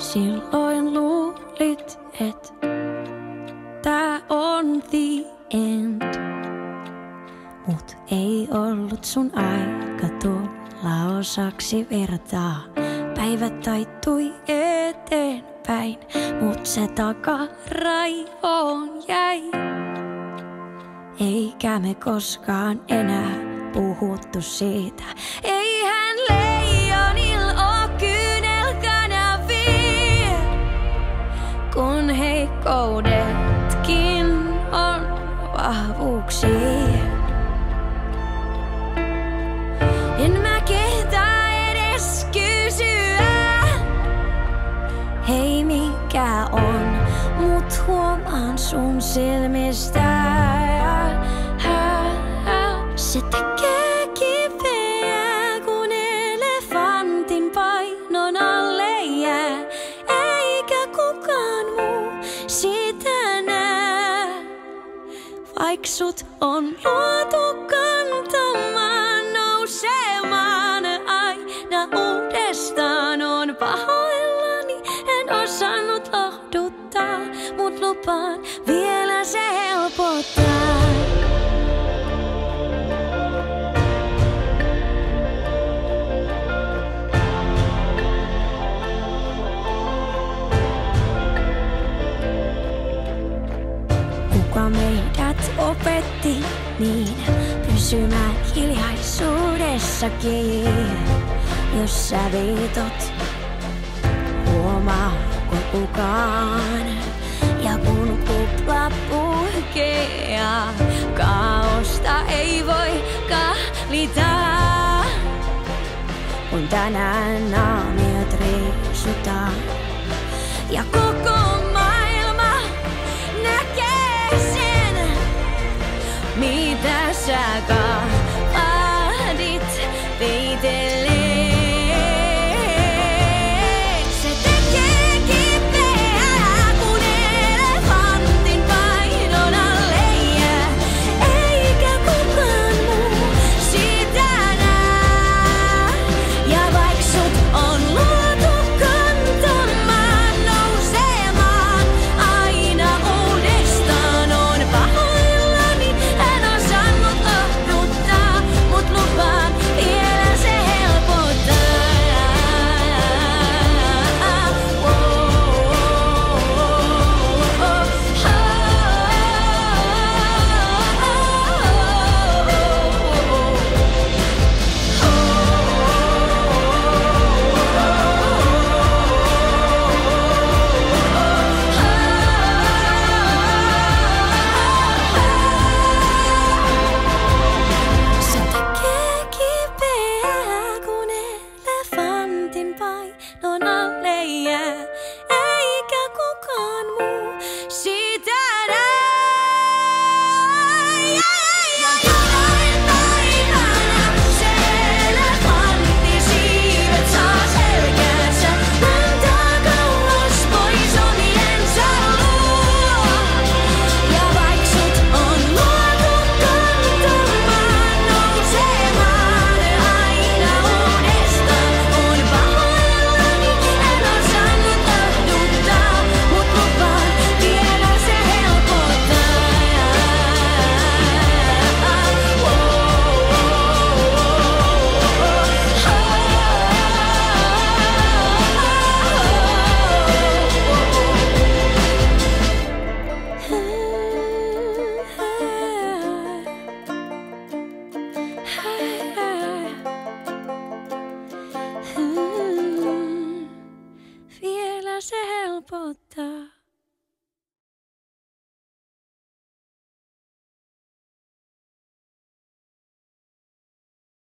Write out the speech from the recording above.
Silloin luulit, et tää on the end. Mut ei ollut sun aika tulla osaksi vertaa. Päivät taittui eteenpäin, mut se takaraivoon jäi. Eikä me koskaan enää puhuttu siitä. Eihän leijonil oo kyynelkanavia, kun heikkoudetkin on vahvuuksia. En mä kehtaa edes kysyä, hei mikä on, mut huomaan sun silmistä. Se tekee kipeää, kun elefantin painon alle jää, eikä kukaan muu sitä näe. Vaik sut on luotu kantamaan, nousemaan aina uudestaan. On pahoillani, en osannut lohduttaa, mut lupaan vielä se helpottaa. Kuka meidät opetti niin pysymään hiljaisuudessakin? Jos sä viitot, huomaako kukaan? Ja kun kupla puhkeaa, kaaosta ei voi kahlita. Kun tänään naamiot riisutaan ja koko maailma näkee sen, mitä sä kahdit peitelleen. Se tekee kipeää, kun elefantin painon alle jää, eikä kukaan muu sitä näe. Ja vaik sut on luotu kantamaan, nousemaan aina uudestaan. On pahoillani, en osannut lohduttaa, mut lupaan vielä se helpottaa. Se tekee kipeää, kun elefantin painon alle jää, eikä kukaan muu sitä näe. Ja jonain päivänä se elefantti siivet saa selkäänsä, lentää kauas pois omiensa luo. Ja vaik sut on luotu kantamaan, nousemaan aina uudestaan. On pahoillani, en osannut lohduttaa, mut lupaan vielä se helpottaa. Vielä se helpottaa.